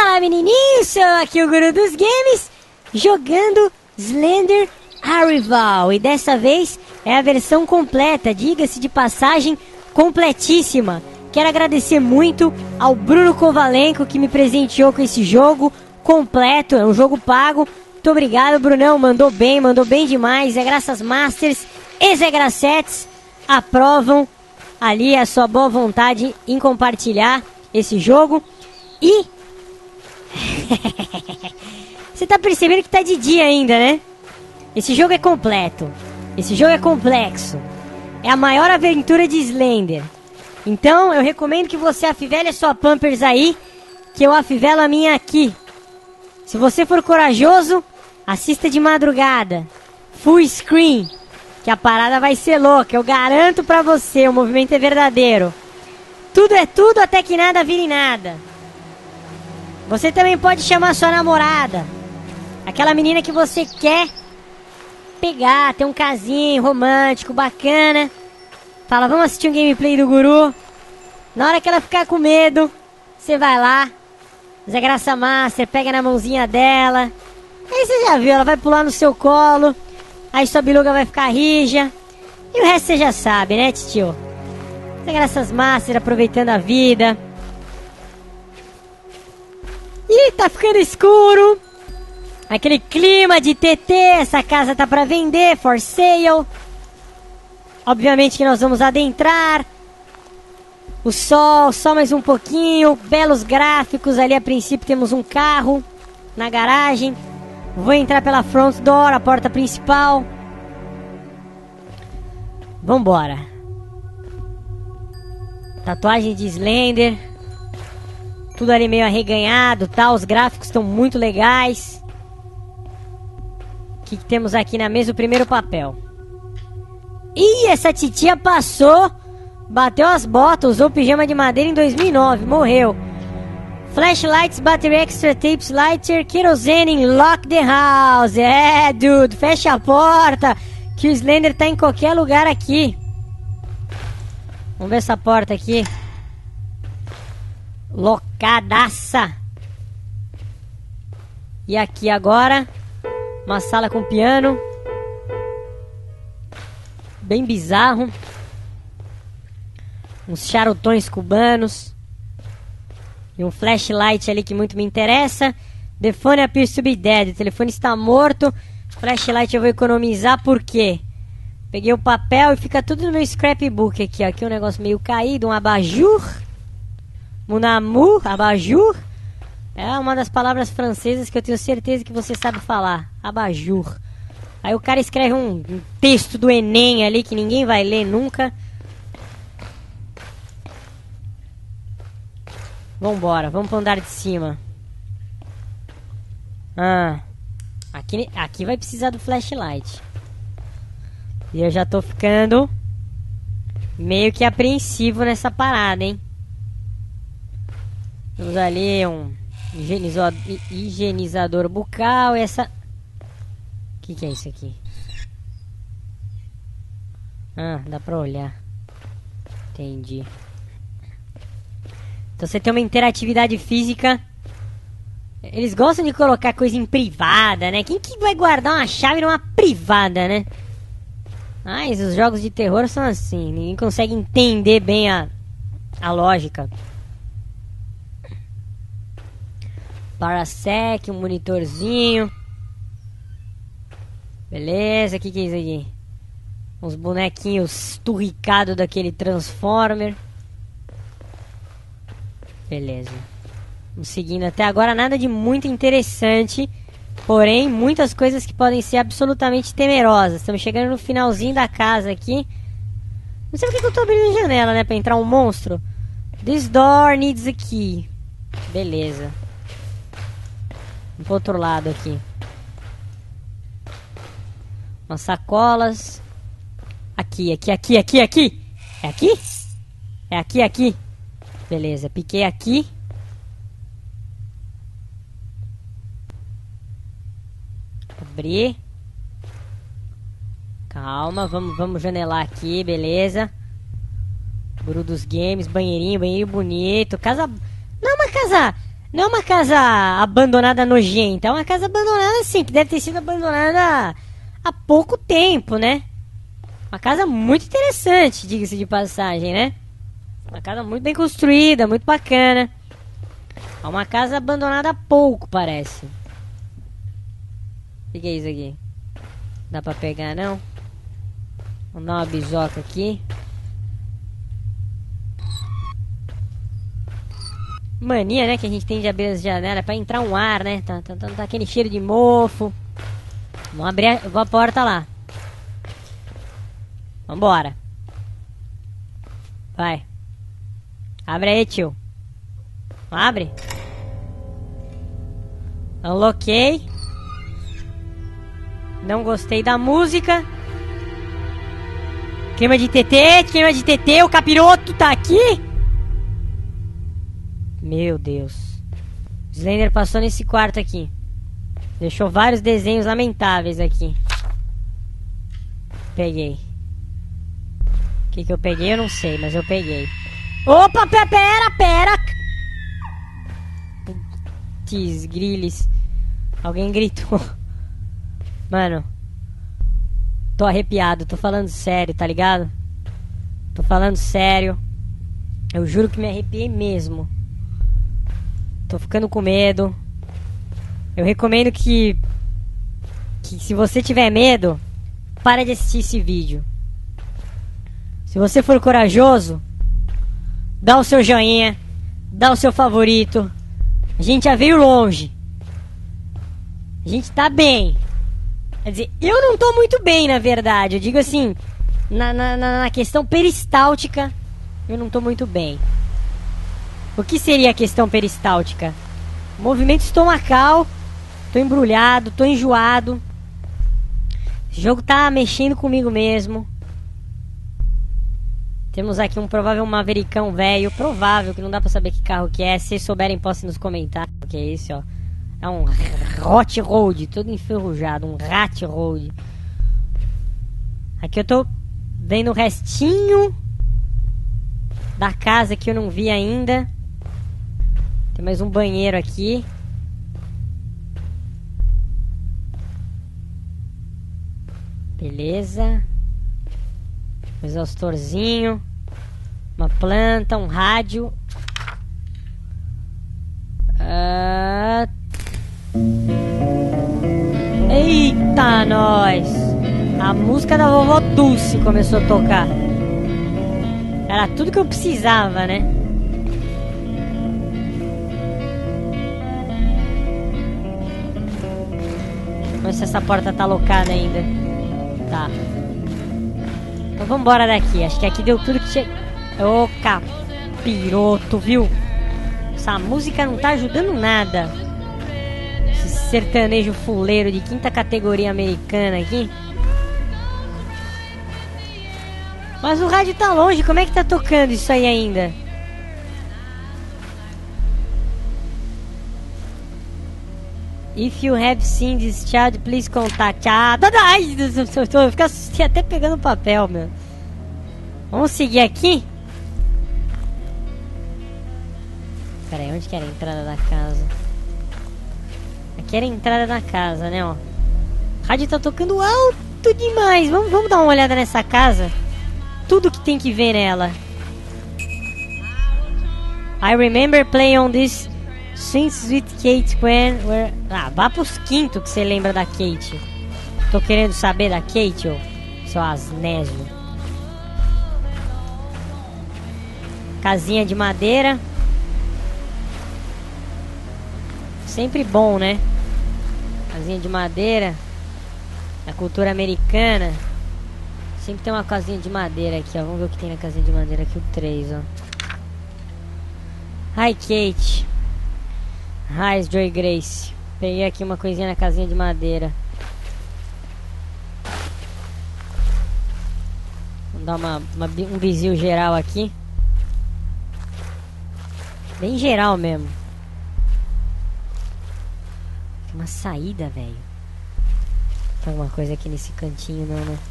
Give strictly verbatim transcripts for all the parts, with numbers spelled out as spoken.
Olá, menininhos! Sou aqui o Guru dos Games, jogando Slender Arrival. E dessa vez é a versão completa, diga-se de passagem, completíssima. Quero agradecer muito ao Bruno Kovalenko, que me presenteou com esse jogo completo. É um jogo pago. Muito obrigado, Brunão. Mandou bem, mandou bem demais. É graças Masters e Zé Gracetes aprovam ali a sua boa vontade em compartilhar esse jogo. E você tá percebendo que tá de dia ainda, né? Esse jogo é completo. Esse jogo é complexo. É a maior aventura de Slender. Então eu recomendo que você afivele a sua Pampers aí, que eu afivelo a minha aqui. Se você for corajoso, assista de madrugada, full screen, que a parada vai ser louca. Eu garanto pra você, o movimento é verdadeiro. Tudo é tudo até que nada vire nada. Você também pode chamar sua namorada, aquela menina que você quer pegar, ter um casinho romântico, bacana. Fala, vamos assistir um gameplay do Guru. Na hora que ela ficar com medo, você vai lá, Zé Graça Master, pega na mãozinha dela. Aí você já viu, ela vai pular no seu colo. Aí sua biluga vai ficar rija. E o resto você já sabe, né, titio? Zé Graças Master aproveitando a vida. Ih, tá ficando escuro. Aquele clima de T T, essa casa tá pra vender, for sale. Obviamente que nós vamos adentrar. O sol, só mais um pouquinho. Belos gráficos, ali a princípio temos um carro na garagem. Vou entrar pela front door, a porta principal. Vambora. Tatuagem de Slender. Tudo ali meio arreganhado, tá? Os gráficos estão muito legais. O que, que temos aqui na mesa? O primeiro papel. Ih, essa titia passou, bateu as botas, usou pijama de madeira em dois mil e nove, morreu. Flashlights, battery extra, tapes, lighter, kerosene, lock the house. É, dude, fecha a porta, que o Slender tá em qualquer lugar aqui. Vamos ver essa porta aqui. Locadaça. E aqui agora, uma sala com piano. Bem bizarro. Uns charutões cubanos. E um flashlight ali que muito me interessa. The phone appears to be dead. O telefone está morto. Flashlight eu vou economizar, por quê? Peguei o papel e fica tudo no meu scrapbook aqui, ó. Aqui um negócio meio caído, um abajur. Mon amour, abajur. É uma das palavras francesas que eu tenho certeza que você sabe falar. Abajur. Aí o cara escreve um, um texto do Enem ali que ninguém vai ler nunca. Vambora, vamos pro andar de cima. Ah, aqui, aqui vai precisar do flashlight. E eu já tô ficando meio que apreensivo nessa parada, hein? Temos ali um higienizador, higienizador bucal. E essa... O que, que é isso aqui? Ah, dá pra olhar. Entendi. Então você tem uma interatividade física. Eles gostam de colocar coisa em privada, né? Quem que vai guardar uma chave numa privada, né? Mas os jogos de terror são assim. Ninguém consegue entender bem a, a lógica. Parasec, um monitorzinho. Beleza, o que, que é isso aqui? Uns bonequinhos turricados daquele Transformer. Beleza. Vamos seguindo até agora, nada de muito interessante. Porém, muitas coisas que podem ser absolutamente temerosas. Estamos chegando no finalzinho da casa aqui. Não sei porque que eu tô abrindo a janela, né? Pra entrar um monstro. This door needs a key. Beleza. Vamos pro outro lado aqui. Umas sacolas. Aqui, aqui, aqui, aqui, aqui. É aqui? É aqui, aqui. Beleza, piquei aqui. Abrir. Calma, vamos, vamos janelar aqui, beleza. Guru dos Games, banheirinho, banheiro bonito. Casa... Não é uma casa Não é uma casa abandonada nojenta, é uma casa abandonada assim, que deve ter sido abandonada há pouco tempo, né? Uma casa muito interessante, diga-se de passagem, né? Uma casa muito bem construída, muito bacana. É uma casa abandonada há pouco, parece. O que é isso aqui? Dá pra pegar, não? Vamos dar uma bisoca aqui. Mania, né, que a gente tem de abrir as janelas pra entrar um ar, né? Tá, tá, tá, tá aquele cheiro de mofo. Vamos abrir a, a porta lá. Vambora. Vai. Abre aí, tio. Abre. Aloquei. Não gostei da música. Queima de T T, queima de T T. O capiroto tá aqui. Meu Deus. O Slender passou nesse quarto aqui. Deixou vários desenhos lamentáveis aqui. Peguei. O que que eu peguei eu não sei, mas eu peguei. Opa, pera, pera, pera. Putz, griles. Alguém gritou. Mano. Tô arrepiado, tô falando sério, tá ligado? Tô falando sério. Eu juro que me arrepiei mesmo. Tô ficando com medo. Eu recomendo que, que se você tiver medo, para de assistir esse vídeo. Se você for corajoso, dá o seu joinha, dá o seu favorito. A gente já veio longe. A gente tá bem. Quer dizer, eu não tô muito bem, na verdade. Eu digo assim, na, na, na questão peristáltica, eu não tô muito bem. O que seria a questão peristáltica? Movimento estomacal. Tô embrulhado, tô enjoado. Esse jogo tá mexendo comigo mesmo. Temos aqui um provável mavericão velho. Provável, que não dá pra saber que carro que é. Se vocês souberem, postem nos comentários. O que é esse, ó? É um Hot Road, todo enferrujado. Um Rat Road. Aqui eu tô vendo o restinho da casa que eu não vi ainda. Tem mais um banheiro aqui. Beleza. Um exaustorzinho. Uma planta, um rádio. Ah... Eita, nós! A música da vovó Dulce começou a tocar. Era tudo que eu precisava, né? Vamos ver se essa porta tá locada ainda. Tá. Então vambora daqui. Acho que aqui deu tudo que tinha. Ô, capiroto, viu? Essa música não tá ajudando nada. Esse sertanejo fuleiro de quinta categoria americana aqui. Mas o rádio tá longe. Como é que tá tocando isso aí ainda? If you have seen this child, please contact. Ah, ai, eu fiquei até pegando papel, meu. Vamos seguir aqui? Pera aí, onde que era a entrada da casa? Aqui era a entrada da casa, né, ó. O rádio tá tocando alto demais. Vamos, vamos dar uma olhada nessa casa. Tudo que tem que ver nela. I remember playing on this since with Kate when were... Ah, vá pros quintos que você lembra da Kate. Tô querendo saber da Kate, ô, seu asnésio. Casinha de madeira. Sempre bom, né? Casinha de madeira. A cultura americana. Sempre tem uma casinha de madeira aqui, ó. Vamos ver o que tem na casinha de madeira aqui, o três, ó. Hi, Kate. Hi, Joy Grace. Peguei aqui uma coisinha na casinha de madeira. Vamos dar uma, uma, um bizil geral aqui. Bem geral mesmo. Tem uma saída, velho. Tem alguma coisa aqui nesse cantinho, não, né?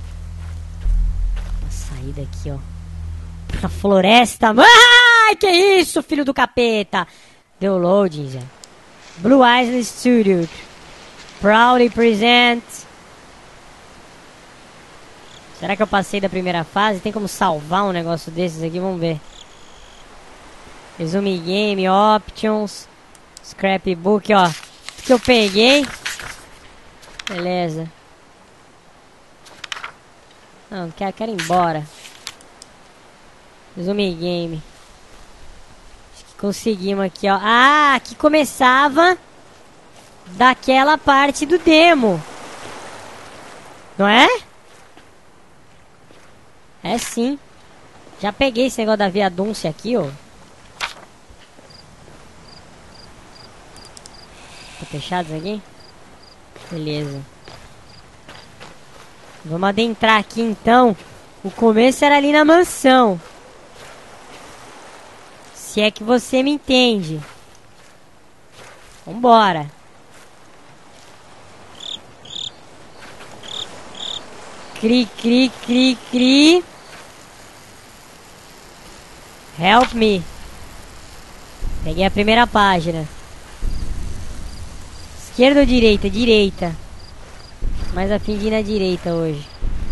Uma saída aqui, ó. Pra floresta. Ai, que isso, filho do capeta. Deu loading já. Blue Island Studio proudly present. Será que eu passei da primeira fase? Tem como salvar um negócio desses aqui? Vamos ver. Resume game, options, scrapbook, ó. O que eu peguei. Beleza. Não, quero, quero ir embora. Resume game. Acho que conseguimos aqui, ó. Ah, aqui começava daquela parte do demo. Não é? É sim. Já peguei esse negócio da viadúncia aqui, ó. Tá fechado isso aqui? Beleza. Vamos adentrar aqui então. O começo era ali na mansão. Se é que você me entende. Vambora. Cri, cri, cri, cri. Help me. Peguei a primeira página. Esquerda ou direita? Direita. Mais a fim de ir na direita hoje.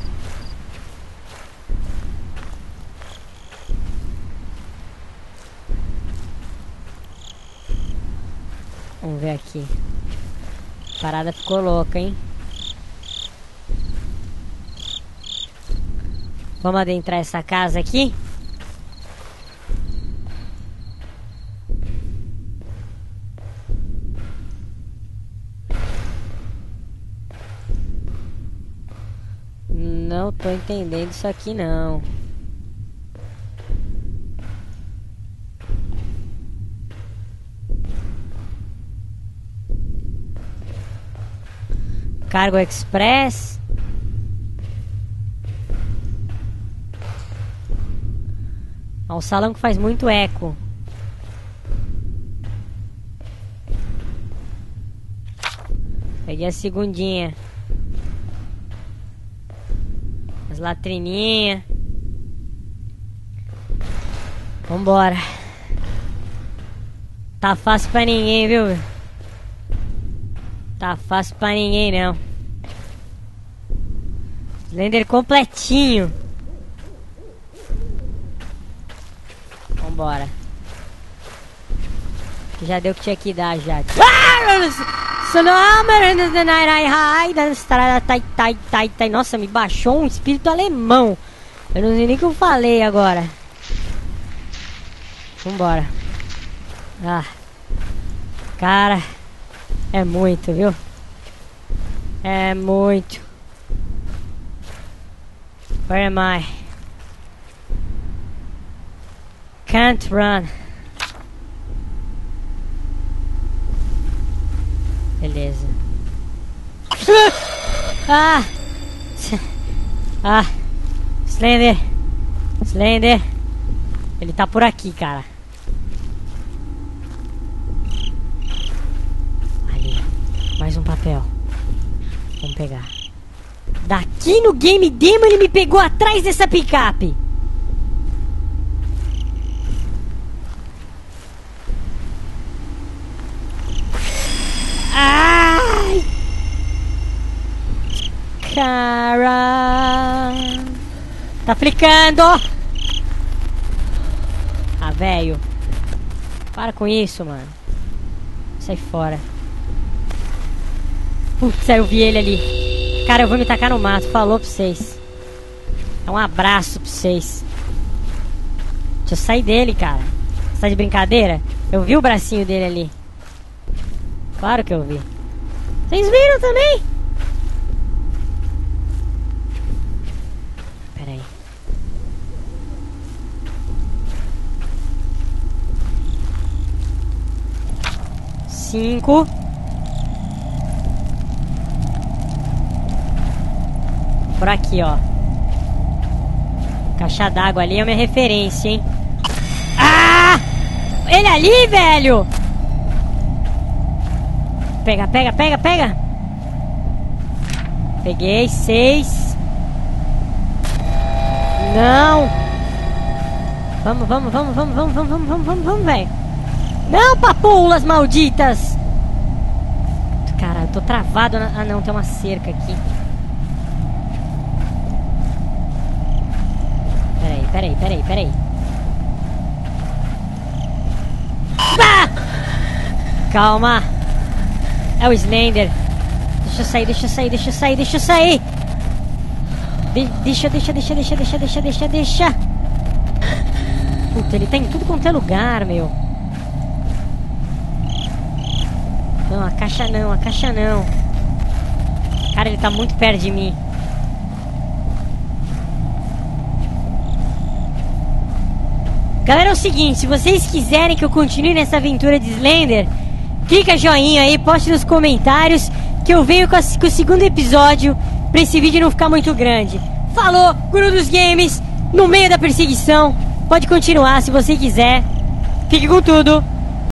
Vamos ver aqui. A parada ficou louca, hein? Vamos adentrar essa casa aqui? Não tô entendendo isso aqui não. Cargo Express. Ó, o salão que faz muito eco. Peguei a segundinha. As latrininhas. Vambora. Tá fácil pra ninguém, viu? Tá fácil pra ninguém, não. Slender completinho. Vambora. Já deu o que tinha que dar, já. Nossa, me baixou um espírito alemão. Eu não sei nem o que eu falei agora. Vambora. Ah. Cara. É muito, viu? É muito. Where am I? Can't run. Beleza. Ah! Ah! Slender! Slender! Ele tá por aqui, cara. Ali. Mais um papel. Vamos pegar. Daqui no Game Demo ele me pegou atrás dessa picape. Ai! Cara! Tá flicando! Ah, velho. Para com isso, mano. Sai fora. Putz, eu vi ele ali. Cara, eu vou me tacar no mato. Falou pra vocês. É um abraço pra vocês. Deixa eu sair dele, cara. Você tá de brincadeira? Eu vi o bracinho dele ali. Claro que eu vi. Vocês viram também? Pera aí. Cinco. Por aqui, ó. Caixa d'água ali é a minha referência, hein? Ah! Ele ali, velho! Pega, pega, pega, pega! Peguei, seis. Não! Vamos, vamos, vamos, vamos, vamos, vamos, vamos, vamos, vamos, velho! Não, papoulas malditas! Cara, eu tô travado na... Ah não, tem uma cerca aqui. Peraí, peraí, peraí, peraí. Ah! Calma. É o Slender. Deixa eu sair, deixa eu sair, deixa eu sair, deixa eu sair. De deixa, deixa, deixa, deixa, deixa, deixa, deixa, deixa. Puta, ele tá em tudo quanto é lugar, meu. Não, a caixa não, a caixa não. Cara, ele tá muito perto de mim. Galera, é o seguinte, se vocês quiserem que eu continue nessa aventura de Slender, clica joinha aí, poste nos comentários que eu venho com, a, com o segundo episódio pra esse vídeo não ficar muito grande. Falou, Guru dos Games, no meio da perseguição. Pode continuar se você quiser. Fique com tudo.